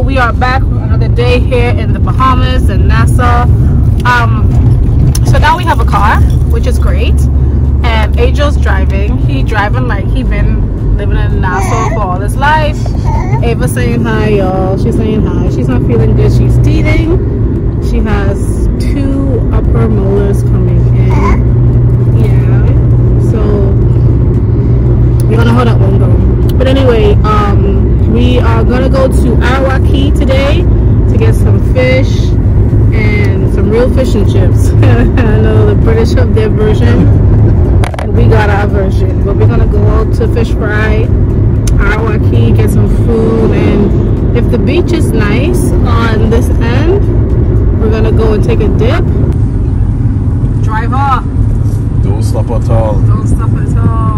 we are back for another day here in the Bahamas and Nassau. So now we have a car, which is great, and Angel's driving. He driving like he been living in Nassau for all his life. Ava's saying hi, y'all. She's saying hi. She's not feeling good. She's teething. She has 2 upper molars coming in. Yeah, so we're gonna hold that one though. But anyway, we are gonna go to Arawak Key today to get some fish and some real fish and chips. I know the British have their version and we got our version, but we're gonna go out to Fish Fry, Arawak Key, get some food, and if the beach is nice on this end, we're gonna go and take a dip. Driver, don't stop at all. Don't stop at all.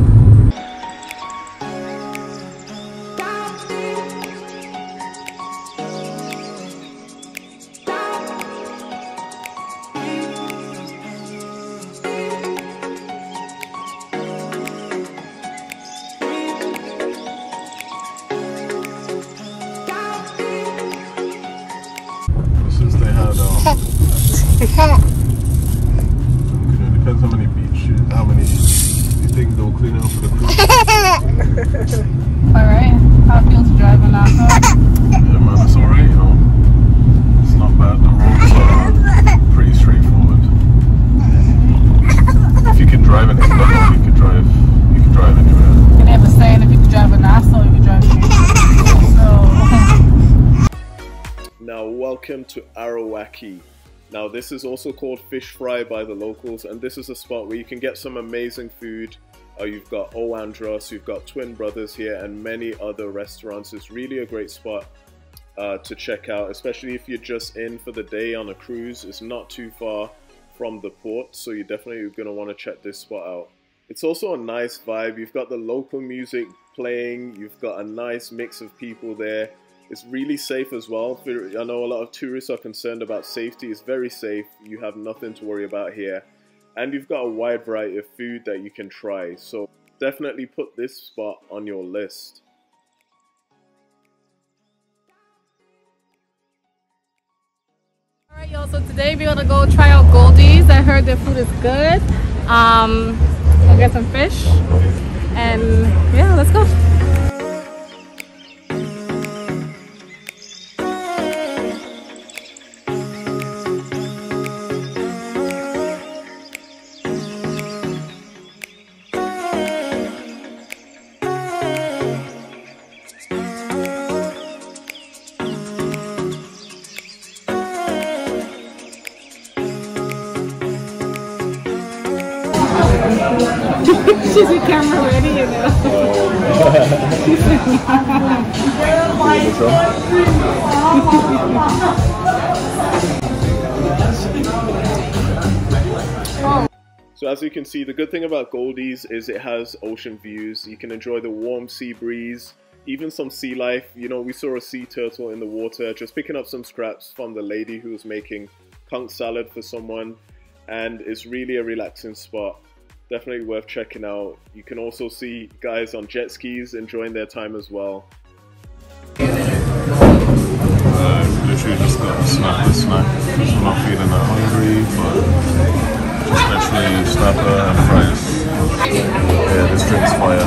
Depends how many beaches, how many you think they'll clean up for the cruise. Alright, how it feels to drive in Nassau? Yeah man, it's alright, you know. It's not bad, the roads are pretty straightforward. If you can drive in England, you can drive anywhere. You never saying if you can drive in Nassau, you can drive in so. Now welcome to Arawak Key. Now this is also called Fish Fry by the locals, and this is a spot where you can get some amazing food. You've got O Andros, you've got Twin Brothers here, and many other restaurants. It's really a great spot to check out, especially if you're just in for the day on a cruise. It's not too far from the port, so you're definitely going to want to check this spot out. It's also a nice vibe. You've got the local music playing, you've got a nice mix of people there. It's really safe as well. I know a lot of tourists are concerned about safety. It's very safe. You have nothing to worry about here. And you've got a wide variety of food that you can try. So definitely put this spot on your list. Alright y'all, so today we're gonna go try out Goldie's. I heard their food is good. We'll get some fish. And yeah, let's go. She's a camera ready, you know. So as you can see, the good thing about Goldie's is it has ocean views. You can enjoy the warm sea breeze, even some sea life. You know, we saw a sea turtle in the water, just picking up some scraps from the lady who was making conch salad for someone, and it's really a relaxing spot. Definitely worth checking out. You can also see guys on jet skis enjoying their time as well. Literally just got a snack because we're not feeling that hungry, but just literally snapper and fries. Yeah, this drink's fire.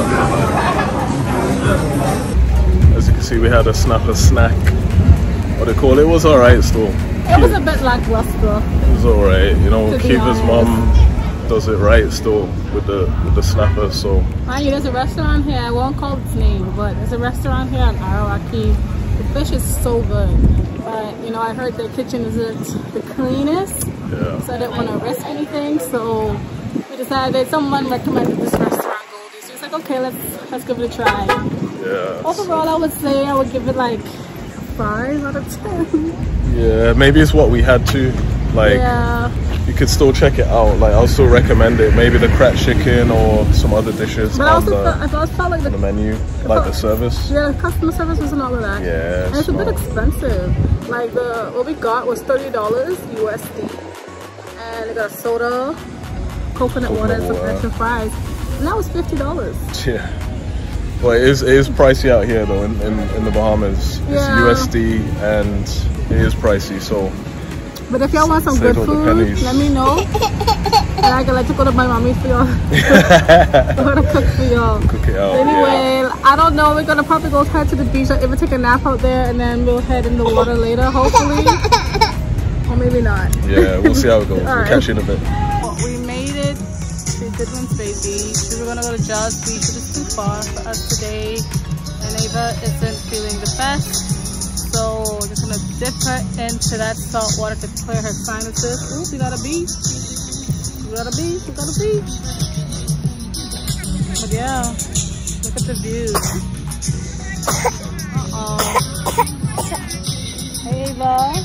As you can see, we had a snapper snack. What they call it was alright still. It was a bit lackluster. It was alright, you know, Kiva's mum does it right still with the snapper, so. There's a restaurant here, I won't call its name, but there's a restaurant here in Arawak Key. The fish is so good, but you know, I heard their kitchen isn't the cleanest, yeah. So I didn't want to risk anything, so we decided, someone recommended this restaurant, Goldie, so it's like, okay, let's give it a try. Yeah. Overall, I would say I would give it like 5 out of 10. Yeah, maybe it's what we had to, like, yeah. You could still check it out, like I'll still recommend it, maybe the cracked chicken or some other dishes but on I felt like the menu, like the service. Yeah, the customer service wasn't all of that. Yeah, and it's a bit expensive. Like what we got was $30 USD, and they got a soda, coconut water, and some extra fries, and that was $50. Yeah. Well, it is pricey out here though in the Bahamas. Yeah. It's USD and it is pricey, so. But if y'all want some good food, let me know. And I can let you go to my mommy for y'all. Go to cook for y'all. Cook it out. Anyway, yeah. I don't know. We're gonna probably go head to the beach or even take a nap out there, and then we'll head in the water later, hopefully. Or maybe not. Yeah, we'll see how it goes. We'll catch you in a bit. We made it to Goodwins Bay Beach. We were gonna go to Jaws Beach, but it's too far for us today. And Ava isn't feeling the best. So we're just gonna dip her into that salt water to clear her sinuses. Ooh, we got a beach. We got a beach. We got a beach. But yeah, look at the view. Hey, Ava.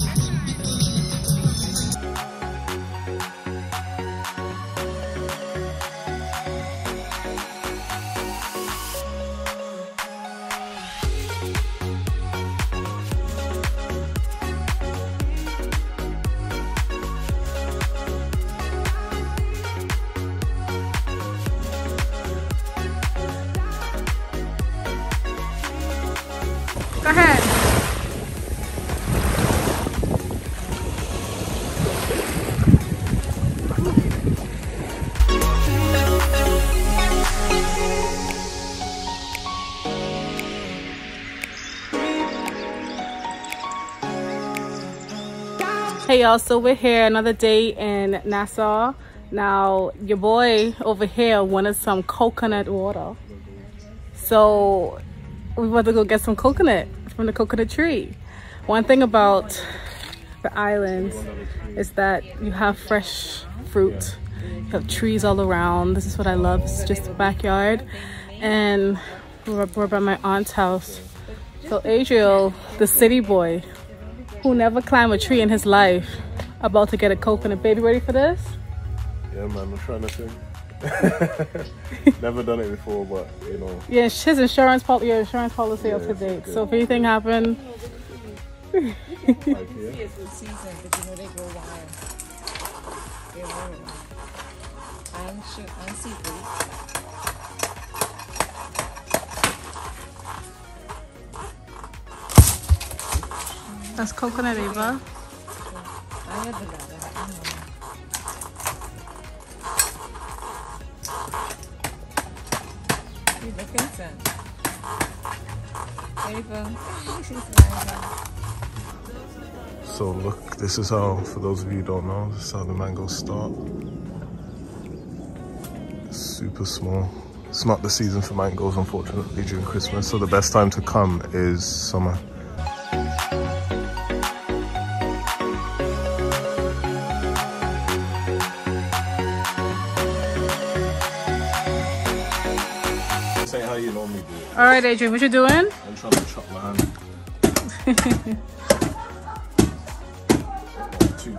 Go ahead. Hey y'all, so we're here another day in Nassau. Now your boy over here wanted some coconut water, so we want to go get some coconut from the coconut tree. One thing about the islands is that you have fresh fruit. You have trees all around. This is what I love. It's just a backyard. And we're by my aunt's house. So Adriel, the city boy, who never climbed a tree in his life, about to get a coconut. Baby, ready for this? Yeah, man, I'm trying to sing. Never done it before, but you know. Yeah, his insurance policy up to date. So if anything happened, like here. It's the season, but you know they grow wild. They're very wild. And seafood. that's coconut, Ava. I have the ladder. So look, this is how, for those of you who don't know, this is how the mangoes start. It's super small. It's not the season for mangoes, unfortunately, during Christmas, so the best time to come is summer. You normally do it. All right, Adrian, what you doing? I'm trying to chop my hand. Too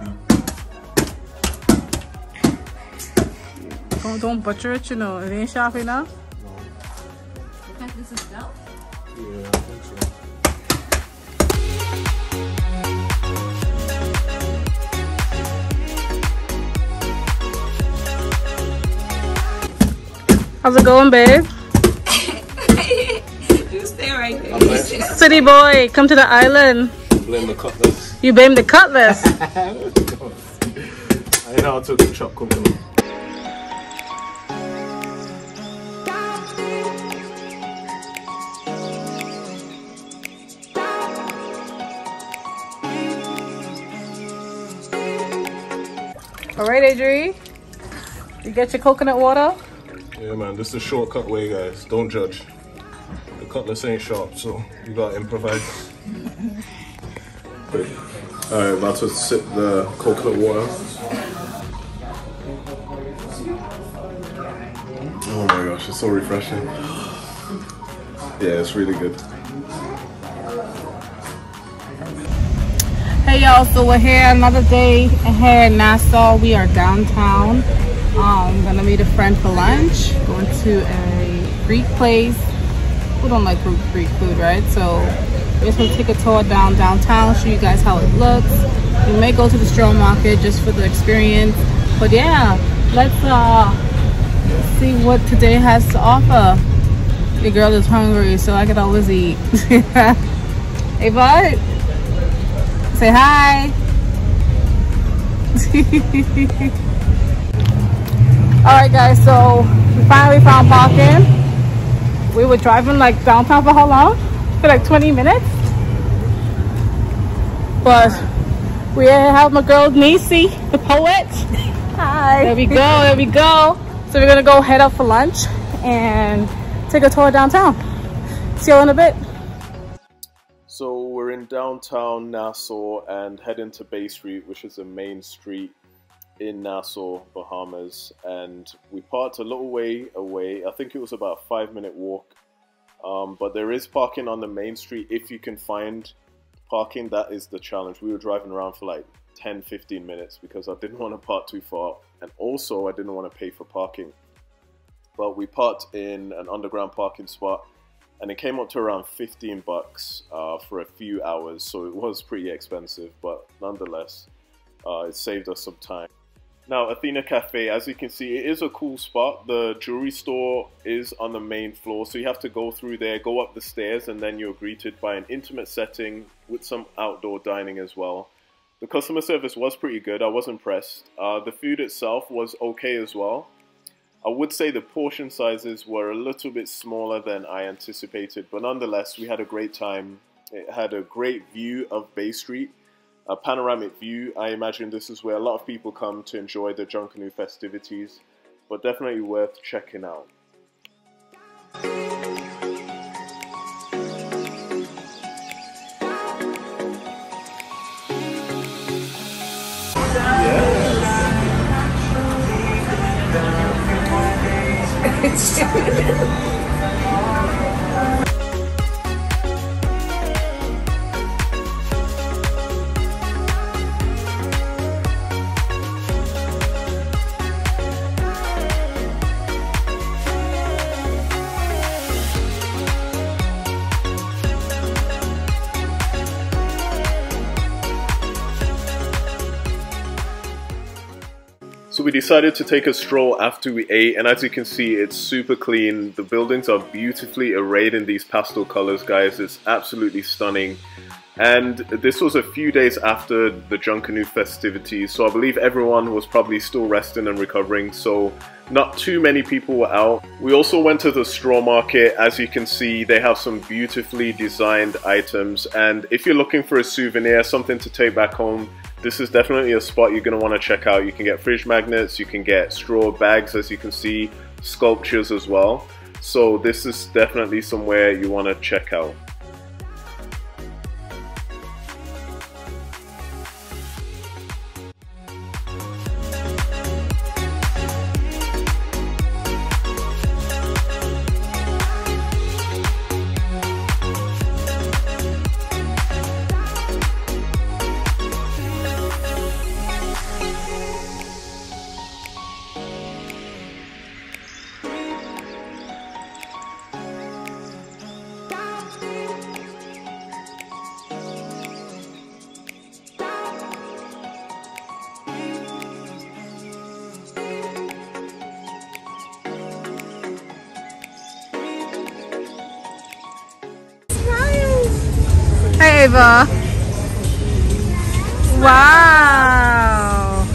deep. Don't butcher it, you know. It ain't sharp enough. No. Because this is belt? Yeah, I think so. How's it going, babe? You stay right there. City boy, come to the island. Blame the cutlass. You blame the cutlass. I know how to chop coconut. All right, Adri. You get your coconut water? Yeah, man, this is a shortcut way, guys. Don't judge. The cutlass ain't sharp, so you gotta improvise. Alright, about to sip the coconut water. Oh my gosh, it's so refreshing. Yeah, it's really good. Hey y'all, so we're here another day here in Nassau. We are downtown. I'm gonna meet a friend for lunch. Going to a Greek place. Who don't like Greek food, right? So we're just gonna take a tour downtown, show you guys how it looks. We may go to the stroll market just for the experience. But yeah, let's see what today has to offer. Your girl is hungry, so I could always eat. Hey, bud. Say hi. Alright guys, so we finally found parking. We were driving like downtown for how long? For like 20 minutes. But we have my girl Nisi, the poet. Hi. There we go, there we go. So we're gonna go head up for lunch and take a tour downtown. See you in a bit. So we're in downtown Nassau and heading to Bay Street, which is the main street in Nassau, Bahamas. And we parked a little way away. I think it was about a 5-minute walk. But there is parking on the main street if you can find parking. That is the challenge. We were driving around for like 10-15 minutes because I didn't want to park too far, and also I didn't want to pay for parking. But we parked in an underground parking spot and it came up to around 15 bucks for a few hours, so it was pretty expensive, but nonetheless it saved us some time. Now, Athena Cafe, as you can see, it is a cool spot. The jewelry store is on the main floor, so you have to go through there, go up the stairs, and then you're greeted by an intimate setting with some outdoor dining as well. The customer service was pretty good. I was impressed. The food itself was okay as well. I would say the portion sizes were a little bit smaller than I anticipated, but nonetheless, we had a great time. It had a great view of Bay Street, a panoramic view. I imagine this is where a lot of people come to enjoy the Junkanoo festivities, but definitely worth checking out. So we decided to take a stroll after we ate, and as you can see, it's super clean. The buildings are beautifully arrayed in these pastel colors, guys. It's absolutely stunning. And this was a few days after the Junkanoo festivities, so I believe everyone was probably still resting and recovering, so not too many people were out. We also went to the straw market. As you can see, they have some beautifully designed items, and if you're looking for a souvenir, something to take back home, this is definitely a spot you're going to want to check out. You can get fridge magnets, you can get straw bags, as you can see, sculptures as well. So this is definitely somewhere you want to check out. Hey Ava. Wow.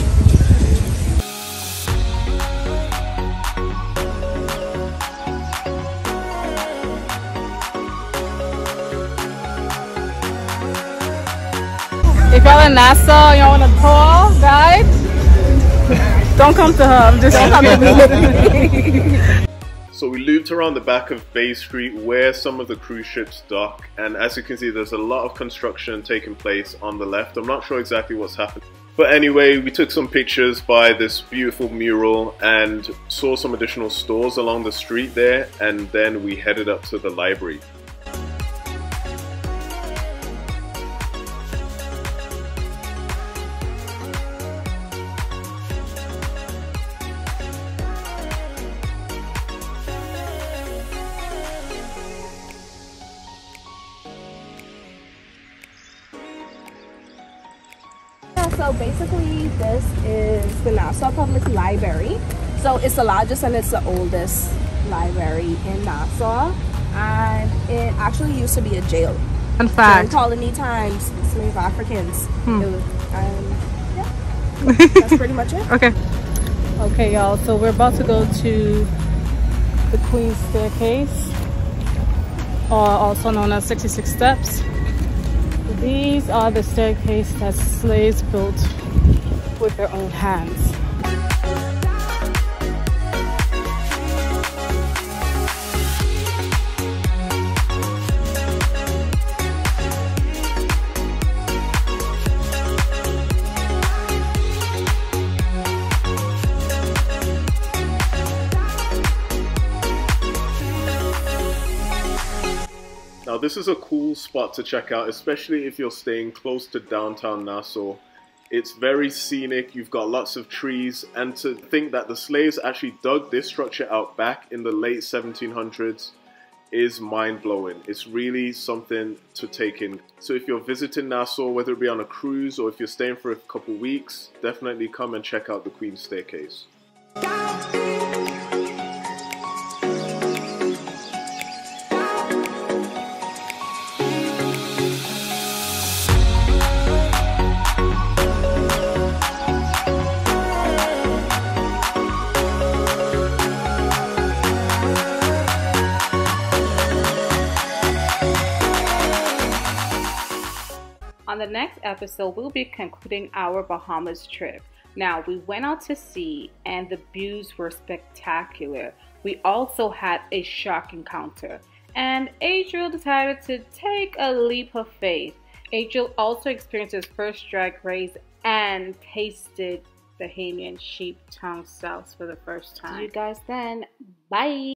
If y'all in Nassau, y'all want a tour guide, don't come to her. I'm just don't come to me. So we looped around the back of Bay Street where some of the cruise ships dock, and as you can see, there's a lot of construction taking place on the left. I'm not sure exactly what's happening, but anyway, we took some pictures by this beautiful mural and saw some additional stores along the street there, and then we headed up to the library. So basically this is the Nassau Public Library. So it's the largest and it's the oldest library in Nassau. and it actually used to be a jail. In During fact. colony times, slave Africans. Hmm. It was, yeah, that's pretty much it. Okay. Okay, y'all. So we're about to go to the Queen's Staircase, or also known as 66 Steps. These are the staircases that slaves built with their own hands. Now this is a cool spot to check out, especially if you're staying close to downtown Nassau. It's very scenic, you've got lots of trees, and to think that the slaves actually dug this structure out back in the late 1700s is mind-blowing. It's really something to take in. So if you're visiting Nassau, whether it be on a cruise or if you're staying for a couple weeks, definitely come and check out the Queen's Staircase. On the next episode, we'll be concluding our Bahamas trip. Now, we went out to sea and the views were spectacular. We also had a shark encounter, and Adriel decided to take a leap of faith. Adriel also experienced his first drag race and tasted Bahamian sheep tongue sauce for the first time. See you guys then. Bye.